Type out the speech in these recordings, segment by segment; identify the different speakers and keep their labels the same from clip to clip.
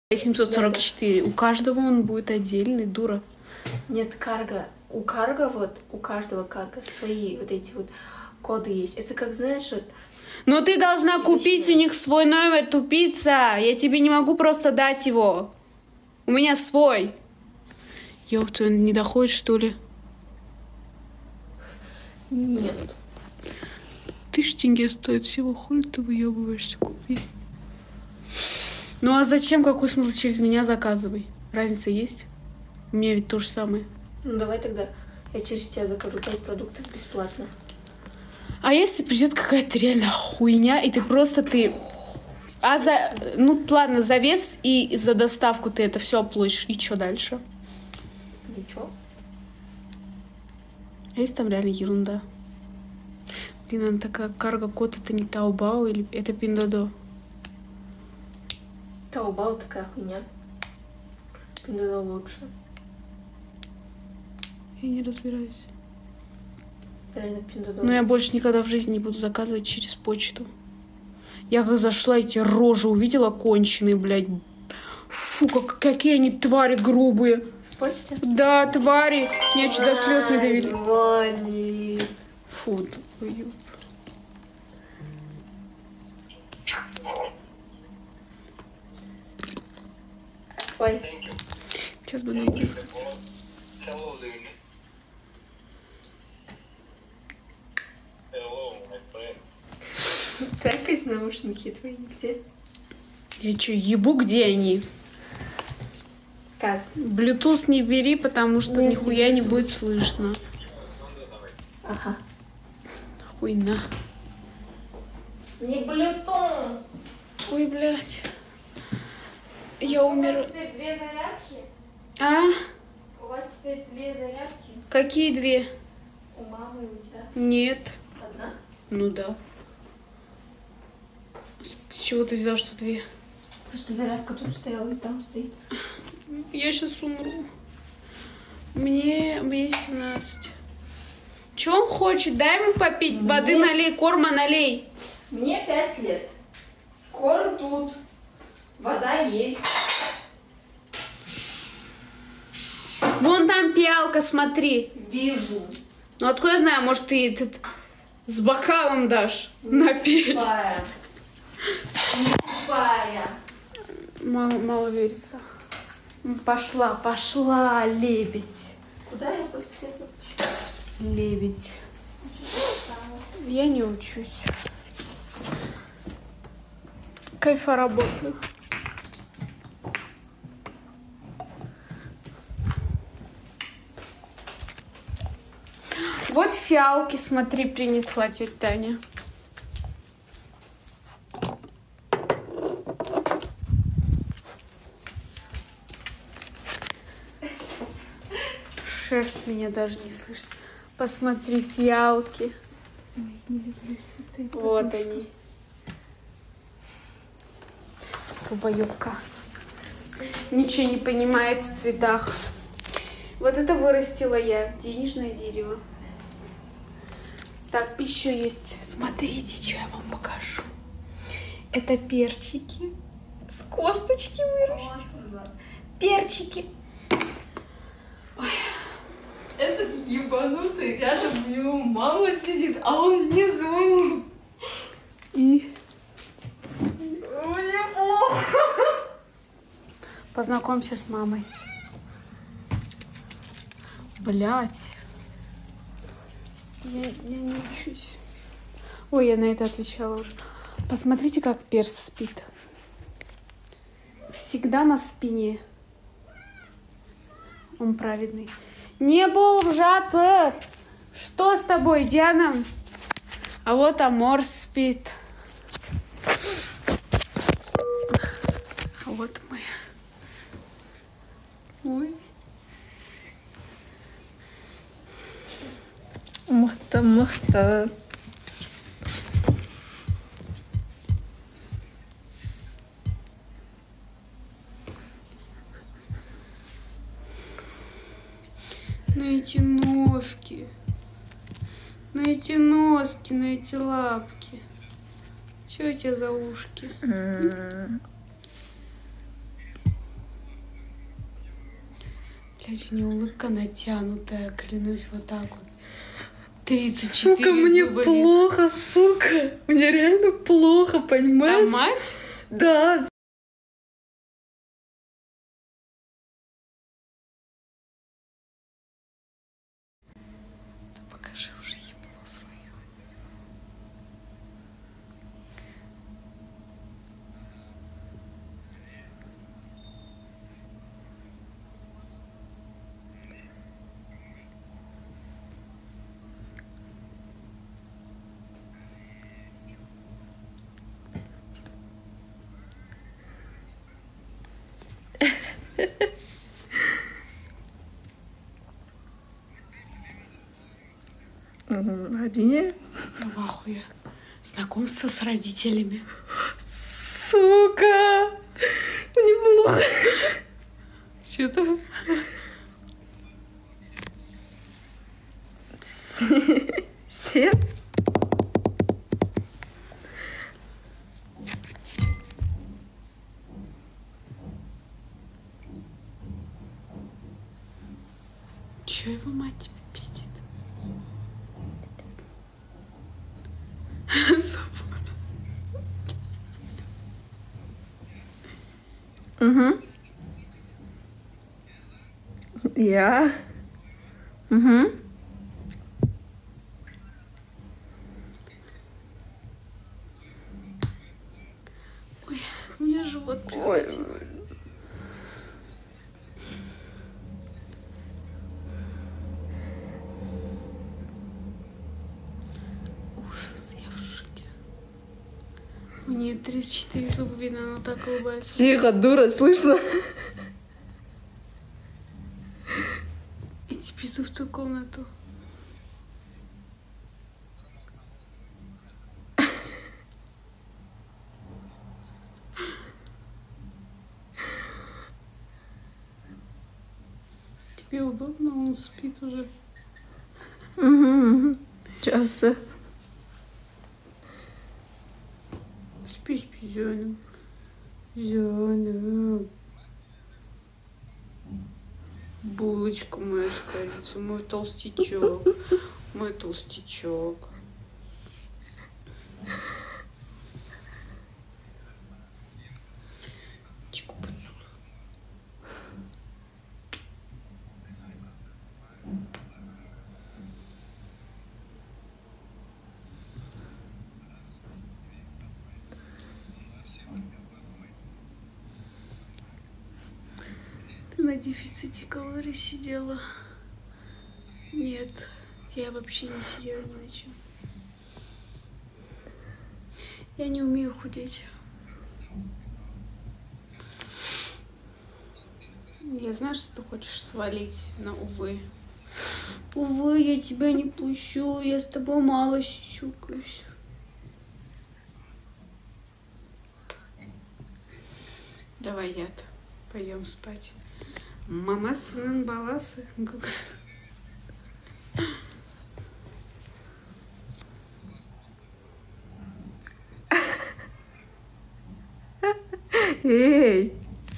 Speaker 1: 744. У каждого он будет отдельный, дура.
Speaker 2: Нет, карго. У карго вот, у каждого карго свои вот эти вот коды есть. Это как, знаешь, вот...
Speaker 1: Но ты должна купить у них свой номер, тупица. Я тебе не могу просто дать его. У меня свой. Ёпта, он не доходит, что ли?
Speaker 2: Нет.
Speaker 1: 1000 тенге стоит всего. Хули ты выебываешься, купи. Ну а зачем? Какой смысл? Через меня заказывай. Разница есть? У меня ведь то же самое.
Speaker 2: Ну давай тогда я через тебя закажу 5 продуктов бесплатно.
Speaker 1: А если придет какая-то реально хуйня, и ты просто ну ладно, за вес и за доставку ты это все оплатишь. И что дальше?
Speaker 2: Ничего.
Speaker 1: А если там реально ерунда? Блин, она такая, карго-код, это не Таобао или это Пиндодо?
Speaker 2: Таобао такая хуйня. Пиндодо лучше.
Speaker 1: Я не разбираюсь.
Speaker 2: Реально Пиндодо.
Speaker 1: Но я больше никогда в жизни не буду заказывать через почту. Я как зашла, эти рожи увидела конченые, блядь. Фу, какие они твари грубые.
Speaker 2: В почте?
Speaker 1: Да, твари. Меня чуть до слез не довели.
Speaker 2: Звонит.
Speaker 1: Фу, твою.
Speaker 2: Ой.
Speaker 1: Сейчас бы найти.
Speaker 2: Так, из наушники твои где?
Speaker 1: Я чё, ебу, где они?
Speaker 2: Каз.
Speaker 1: Bluetooth не бери, потому что
Speaker 2: Нет,
Speaker 1: нихуя не
Speaker 2: Bluetooth.
Speaker 1: будет слышно.
Speaker 2: Ага.
Speaker 1: Хуйна.
Speaker 2: Не Bluetooth.
Speaker 1: Ой, блядь. Я умерла.
Speaker 2: У вас теперь 2 зарядки?
Speaker 1: А?
Speaker 2: У вас теперь 2 зарядки?
Speaker 1: Какие 2?
Speaker 2: У мамы и у тебя?
Speaker 1: Нет.
Speaker 2: Одна?
Speaker 1: Ну да. С чего ты взял, что 2?
Speaker 2: Просто зарядка тут стояла и там стоит.
Speaker 1: Я сейчас умру. Мне 17. Че он хочет? Дай ему попить. Воды налей, корма налей.
Speaker 2: Мне 5 лет. Корм тут. Вода есть.
Speaker 1: Вон там пиалка, смотри.
Speaker 2: Вижу.
Speaker 1: Ну откуда я знаю, может ты этот с бокалом дашь напить.
Speaker 2: Тупая. Тупая.
Speaker 1: Мало верится. Пошла, лебедь.
Speaker 2: Куда я просто сяду?
Speaker 1: Лебедь. Я не учусь. Кайфа работаю. Вот фиалки, смотри, принесла тетя Таня. Шерсть меня даже не слышит. Посмотри, фиалки.
Speaker 2: Ой, не люблю цветы.
Speaker 1: Вот они. Долбоёбка. Ничего не понимает в цветах. Вот это вырастила я. Денежное дерево. Так, еще есть. Смотрите, что я вам покажу. Это перчики. С косточки вырастила. Перчики.
Speaker 2: Этот ебанутый рядом у него мама сидит, а он мне звонит.
Speaker 1: И
Speaker 2: Мне плохо.
Speaker 1: познакомься с мамой. Блять. Я не учусь. Ой, я на это отвечала уже. Посмотрите, как перс спит. Всегда на спине. Он праведный. Не был вжатых. Что с тобой, Диана? А вот Амор спит. А вот мы. Ой.
Speaker 2: Махта.
Speaker 1: На эти ножки. На эти носки, на эти лапки. Что у тебя за ушки? Блядь, не улыбка натянутая, клянусь, вот так вот. 34
Speaker 3: Сука, мне
Speaker 1: зуба
Speaker 3: плохо, сука. Мне реально плохо, понимаешь?
Speaker 1: Там мать?
Speaker 3: Да.
Speaker 1: Да покажи уже ебло свое.
Speaker 3: Один.
Speaker 1: Я в ахуе. Знакомство с родителями.
Speaker 3: Сука! Мне плохо.
Speaker 1: Что-то.
Speaker 3: Все?
Speaker 1: Чё его мать тебе пиздит?
Speaker 3: Угу. Я. Угу.
Speaker 1: Ой, у меня живот
Speaker 3: Ой.
Speaker 1: прихватил. Ужас, я в шоке. У нее 34 зуба видно, она так улыбается.
Speaker 3: Тихо, дура, слышно?
Speaker 1: Иди пизду в ту комнату. Тебе удобно? Он спит уже.
Speaker 3: Угу. Сейчас.
Speaker 1: Спи, спи, Зёна. Зёна. Булочка моя с корицей, мой толстячок. Мой толстячок. Чику поцелуй. Ты на дефиците калорий сидела? Нет, я вообще не сидела ни на чем. Я не умею худеть. Я знаю, что ты хочешь свалить, но увы. Увы, я тебя не пущу, я с тобой мало сюсюкаюсь. Давай, яд, пойдем спать. Мама сын баласы.
Speaker 3: Эй!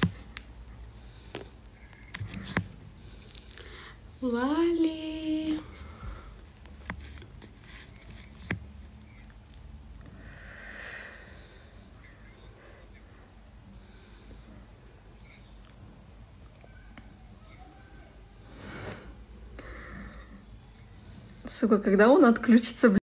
Speaker 1: Лали.
Speaker 3: Сука, когда он отключится, блядь?